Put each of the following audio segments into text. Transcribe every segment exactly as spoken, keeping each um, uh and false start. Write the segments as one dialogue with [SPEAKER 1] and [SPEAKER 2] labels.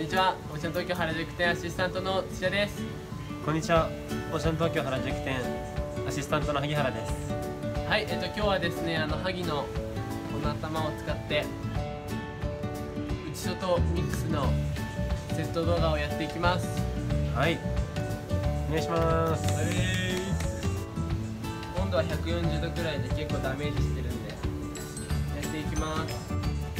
[SPEAKER 1] ちは、オーシャン東京原宿店アシスタントの土屋です。
[SPEAKER 2] こんにちは、オーシャン東京原宿店アシスタントの萩原です。
[SPEAKER 1] はい、えっと今日はですね、あの萩のこの頭を使って内外ミックスのセット動画をやっていきます。
[SPEAKER 2] はい、お願いします。
[SPEAKER 1] はい、温度はひゃくよんじゅうどくらいで結構ダメージしてるんでやっていきます。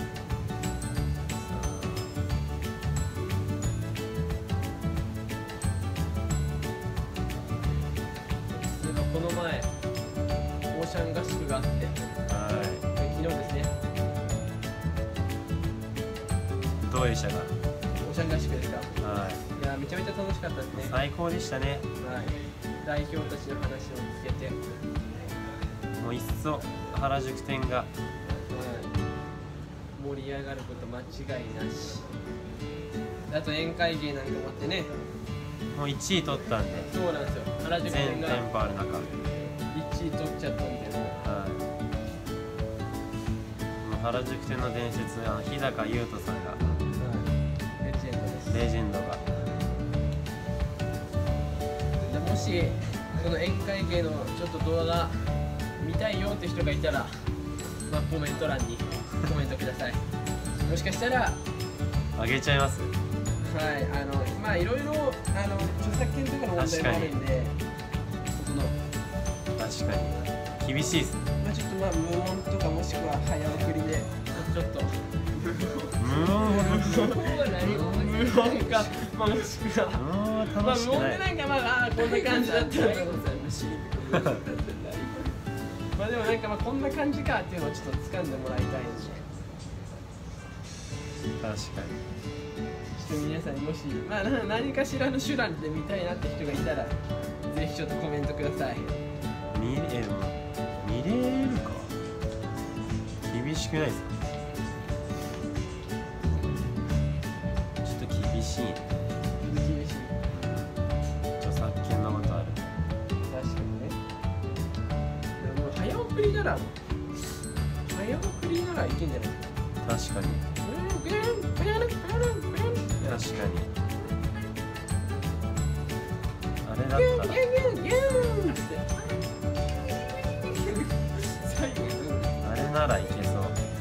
[SPEAKER 1] この前オーシャン合宿があって、
[SPEAKER 2] はい、
[SPEAKER 1] 昨日ですね。
[SPEAKER 2] どうでしたか？
[SPEAKER 1] オーシャン合宿ですか？
[SPEAKER 2] はい、
[SPEAKER 1] いやめちゃめちゃ楽しかったですね。
[SPEAKER 2] 最高でしたね。
[SPEAKER 1] はい、代表たちの話を聞けて、
[SPEAKER 2] もう一層原宿店が、
[SPEAKER 1] はい、盛り上がること間違いなし。あと宴会芸なんかもあってね、
[SPEAKER 2] もういちい取ったんで、
[SPEAKER 1] そうなんですよ、原宿
[SPEAKER 2] 全
[SPEAKER 1] 店が
[SPEAKER 2] 店舗ある中、
[SPEAKER 1] いちい取っちゃったんで、
[SPEAKER 2] はい、もう原宿店の伝説、あの日高優斗さんが、
[SPEAKER 1] はい、レジェンドです。
[SPEAKER 2] レジェンドが
[SPEAKER 1] でもしこの宴会芸のちょっと動画見たいよって人がいたら、まあ、コメント欄にコメントください。もしかしたら
[SPEAKER 2] あげちゃいます。
[SPEAKER 1] はい、あのまあいろいろあの著作権とかの問題もあるんで、その
[SPEAKER 2] 確かに厳しいっすね。
[SPEAKER 1] まあちょっとまあ無音とかもしくは早送りでちょっと
[SPEAKER 2] 無音
[SPEAKER 1] 無音か、まあもしくは
[SPEAKER 2] あー
[SPEAKER 1] まあ無音
[SPEAKER 2] 楽しくない。
[SPEAKER 1] でなんかまああーこんな感じだったんだろうまあでもなんかまあこんな感じかっていうのをちょっと掴んでもらいたいんで、
[SPEAKER 2] 確かに。
[SPEAKER 1] ちょっと皆さんにもし、まあ、な何かしらの手段で見たいなって人がいたらぜひちょっとコメントください。
[SPEAKER 2] 見れる見れるか厳しくないですか？ちょっと厳しいね。
[SPEAKER 1] 厳しい。
[SPEAKER 2] 著作権のことある。
[SPEAKER 1] 確かにね。でも早送りなら早送りならいけんじゃないですか。
[SPEAKER 2] 確かに確かに。あれだったらあれならいけそう。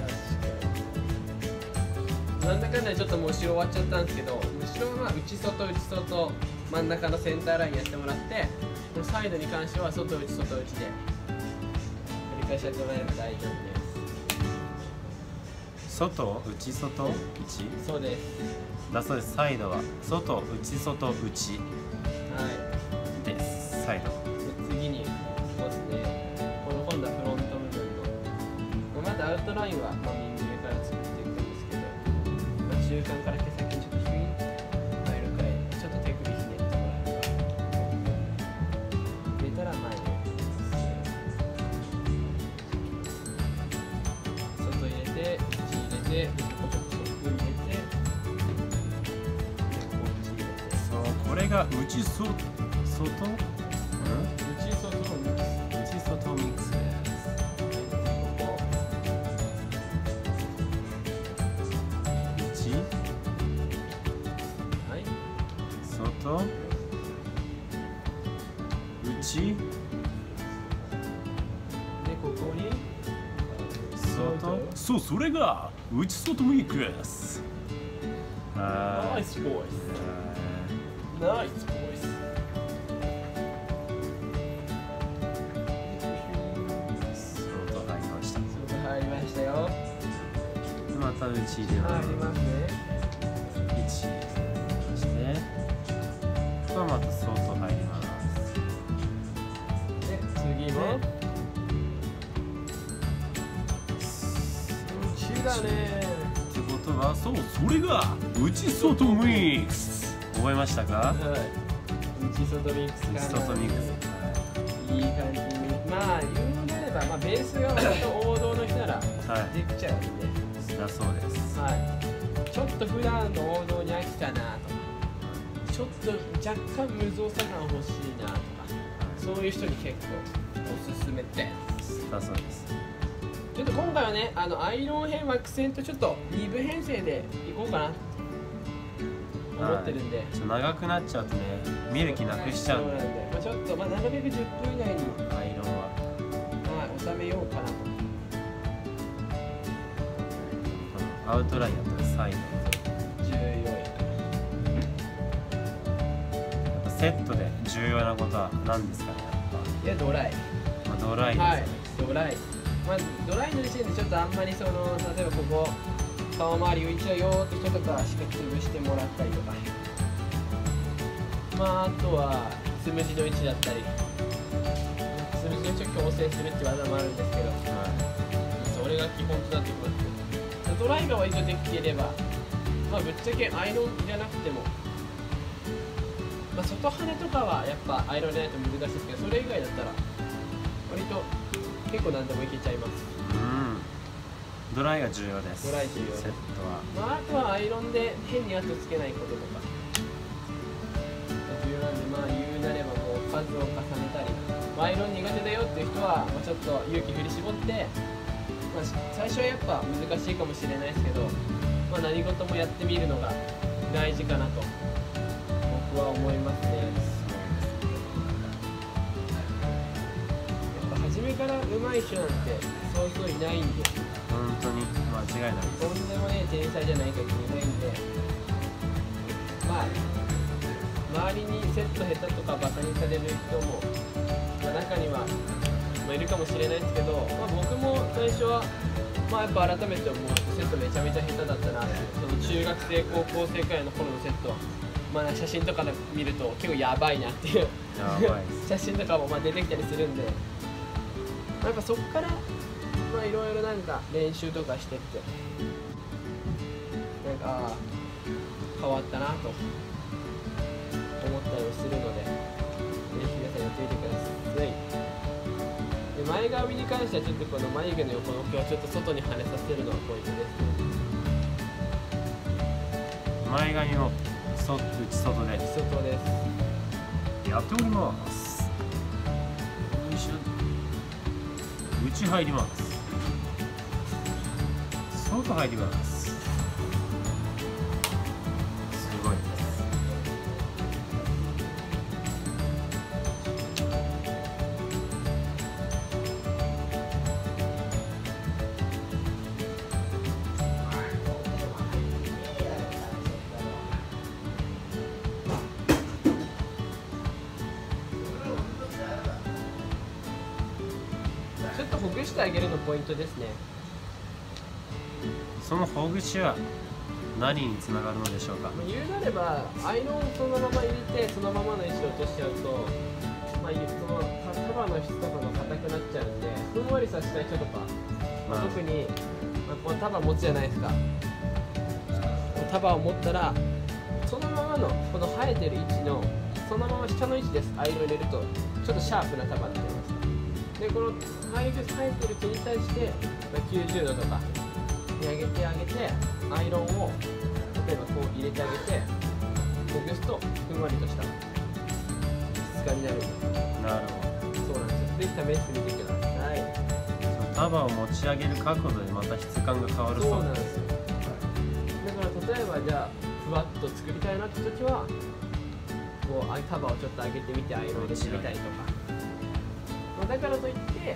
[SPEAKER 1] なんだかんだちょっともう後ろ終わっちゃったんですけど、後ろはまあ内外内外真ん中のセンターラインやってもらって、このサイドに関しては外内外内で繰り返しやってもらえれば大丈夫です。
[SPEAKER 2] 外内外内
[SPEAKER 1] そうです。
[SPEAKER 2] だそうです。サイドは外内外内
[SPEAKER 1] はい
[SPEAKER 2] です。サイド
[SPEAKER 1] で次にそうですね、この今度はフロント部分のまずアウトラインは、まあ、右上から作っていくんですけど、まあ、中間から毛先にちょっと低い入るくらいちょっと手首ひねってもらえば入れたら前に外入れて内入れてこちょっと外入れて
[SPEAKER 2] これが内外外
[SPEAKER 1] 内外のミックス
[SPEAKER 2] 内外ミックスです。内
[SPEAKER 1] はい
[SPEAKER 2] 外内
[SPEAKER 1] でここに
[SPEAKER 2] 外そう、それが内外ミックス。あ
[SPEAKER 1] ナイスボイスナイスボイス。
[SPEAKER 2] 外入りました。
[SPEAKER 1] 外入りましたよ。
[SPEAKER 2] また内入れます。
[SPEAKER 1] 入りますね。
[SPEAKER 2] 内してとまた外入ります。
[SPEAKER 1] で次も内だね。
[SPEAKER 2] ってことはそう、それが内外ミックス。覚えましたか？
[SPEAKER 1] はい。内外ミックスかな。
[SPEAKER 2] 内外ミックス。
[SPEAKER 1] いい感じに。まあ言うのであれば、まあベースが割と王道の人なら
[SPEAKER 2] はい
[SPEAKER 1] できちゃうんで。
[SPEAKER 2] だそうです。
[SPEAKER 1] はい。ちょっと普段の王道に飽きたなとか、ちょっと若干無造作感欲しいなとか、そういう人に結構おすすめで。
[SPEAKER 2] だそうです。
[SPEAKER 1] ちょっと今回はね、あのアイロン編、ワックス編とちょっとに部編成でいこうかな。 思ってるんで、
[SPEAKER 2] ちょっと長くなっちゃうとね見る気なくしちゃうんで、
[SPEAKER 1] そうなんで、まあ、ちょっとまあなるべくじゅっぷん以内に、
[SPEAKER 2] アイロンは
[SPEAKER 1] はい、収めようかなと。
[SPEAKER 2] このアウトラインだったらサイド
[SPEAKER 1] 重要や。
[SPEAKER 2] やっぱセットで重要なことは何ですかね。やっ
[SPEAKER 1] いやドライ。
[SPEAKER 2] ぱ、まあ、ドライですよね、
[SPEAKER 1] はい、ドライ。まあドライの時点でちょっとあんまりその例えばここ顔周り浮いちゃうよーって人とかしっかり潰してもらったりとか。まああとはつむじの位置だったり、つむじの位置を矯正するって技もあるんですけど、それが基本となってきます。ドライが割とできていれば、まあぶっちゃけアイロンじゃなくても、まあ、外羽とかはやっぱアイロンじゃないと難しいですけど、それ以外だったら割と結構何でもいけちゃいます。
[SPEAKER 2] うん、ドライが重要です。
[SPEAKER 1] ドライ重要です。
[SPEAKER 2] セットは、
[SPEAKER 1] まあ、あとはアイロンで変に後つけないこととか重要なんで、まあ言うなればもう数を重ねたり、まあ、アイロン苦手だよっていう人は、まあ、ちょっと勇気振り絞って、まあ、最初はやっぱ難しいかもしれないですけど、まあ、何事もやってみるのが大事かなと僕は思いますね。やっぱ初めから上手い人なんてそうそういないんで、
[SPEAKER 2] 本当に間違いないです。
[SPEAKER 1] とんでもねえ天才じゃないかっていないんで、まあ周りにセット下手とかバカにされる人も、まあ、中には、まあ、いるかもしれないですけど、まあ、僕も最初はまあやっぱ改めて思うとセットめちゃめちゃ下手だったなって。その中学生高校生くらいの頃のセット、まあ写真とかで見ると結構やばいなっていう
[SPEAKER 2] やばいです
[SPEAKER 1] 写真とかもまあ出てきたりするんで、まあ、やっぱそこからまあいろいろなんか練習とかしてってなんかああ変わったなと思ったりもするので、ぜひ皆さんやってみてください。で前髪に関してはちょっとこの眉毛の横の毛をちょっと外に跳ねさせるのがポイントですね。
[SPEAKER 2] 前髪もそ内外で
[SPEAKER 1] 外です。
[SPEAKER 2] やっております。よいしょ、内入ります、外入ります。すごいです。
[SPEAKER 1] ちょっとほぐしてあげるのポイントですね。
[SPEAKER 2] そのほぐしは何につながるのでしょうか。
[SPEAKER 1] まあ言うなればアイロンをそのまま入れてそのままの位置で落としちゃうと、まあ、その束の質とかが硬くなっちゃうんで、ふんわりさせたい人とか、まあ、特に、まあ、この束持つじゃないですか。束を持ったらそのままのこの生えてる位置のそのまま下の位置です。アイロン入れるとちょっとシャープな束になります。でこの生えてる毛に対して、まあ、きゅうじゅうどとかに上げてあげて、アイロンを例えばこう入れてあげてほぐすとふんわりとした質感になる。
[SPEAKER 2] なるほど。
[SPEAKER 1] そうなんですよ。ぜひ試してみてください。
[SPEAKER 2] その束を持ち上げる角度でまた質感が変わるそうで。
[SPEAKER 1] そうなんですすよ。だから例えばじゃあふわっと作りたいなって時はこう束をちょっと上げてみてアイロン入れてみたりとか、まあ、だからといって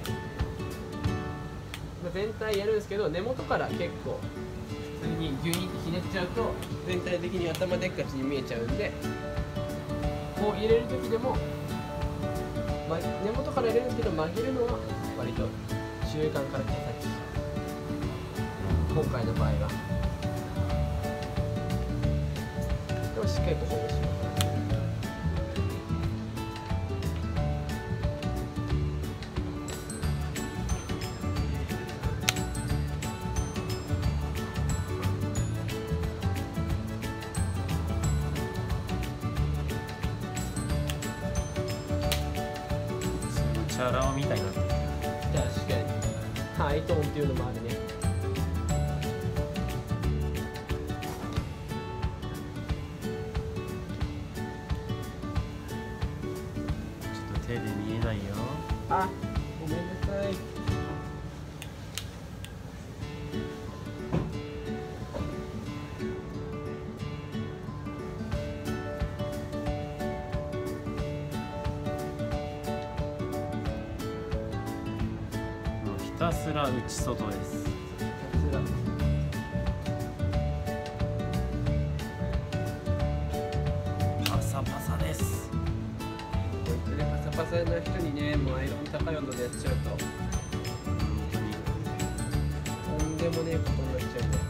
[SPEAKER 1] まあ全体やるんですけど、根元から結構普通にギュインってひねっちゃうと全体的に頭でっかちに見えちゃうんで、こう入れる時でも、まあ、根元から入れるんですけど曲げるのは割と中間から毛先、今回の場合はでもしっかりとほぐします。
[SPEAKER 2] チャラ男みたいになってる。
[SPEAKER 1] 確かにハイトーンっていうのもあるね。
[SPEAKER 2] ちょっと手で見えないよ。
[SPEAKER 1] あ、ごめんなさい。
[SPEAKER 2] たすら内外です。パサパサです。
[SPEAKER 1] こういったねパサパサな人にね、もうアイロン高い温度でやっちゃうと
[SPEAKER 2] 本当に
[SPEAKER 1] とんでもねえことになっちゃうね。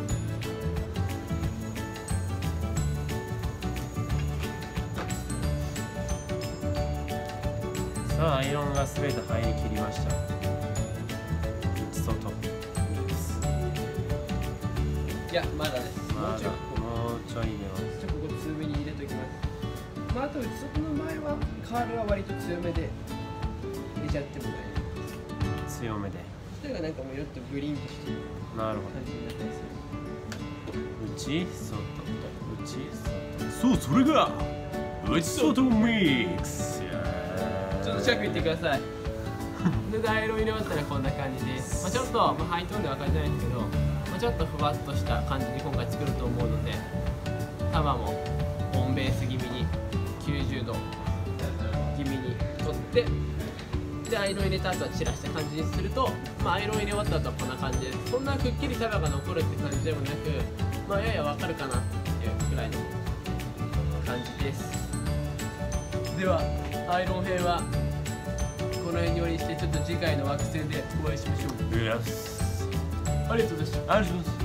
[SPEAKER 2] さあアイロンがすべて入りきりました。内外ミックス。
[SPEAKER 1] いやまだです。もうちょい
[SPEAKER 2] まだもうちょい入れます。
[SPEAKER 1] ちょっとここ強めに入れときます。まああと内外の場合はカールは割と強めで入れちゃっても大丈夫。
[SPEAKER 2] 強めで。
[SPEAKER 1] それがなんかもうちょっとグリーンとしてる
[SPEAKER 2] なるほ
[SPEAKER 1] 感じになったりす
[SPEAKER 2] ど。内
[SPEAKER 1] る。
[SPEAKER 2] 外内外。そうそれが内外ミックス。
[SPEAKER 1] ちょっと近く行ってください。で、アイロン入れ終わったらこんな感じです。まあ、ちょっと、まあ、ハイトーンで分かりづらいんですけど、まあ、ちょっとふわっとした感じに今回作ると思うので、束もオンベース気味にきゅうじゅうど気味に取って、で、アイロン入れた後は散らした感じにすると、まあ、アイロン入れ終わった後はこんな感じです。そんなくっきり束が残るって感じでもなく、まあ、やや分かるかなっていうくらいの感じです。では、アイロン編はこの辺に終わりにして、ちょっと次回の惑星でお会いしましょう。
[SPEAKER 2] よし。
[SPEAKER 1] ありがとうございました。
[SPEAKER 2] ありがとうございます。